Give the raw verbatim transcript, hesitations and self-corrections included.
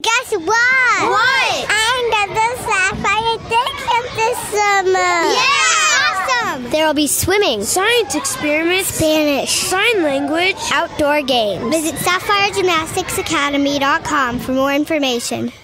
Guess what? What? I'm at the Sapphire Gymnastics this summer. Yeah! Awesome! There will be swimming, science experiments, Spanish, sign language, outdoor games. Visit sapphire gymnastics academy dot com for more information.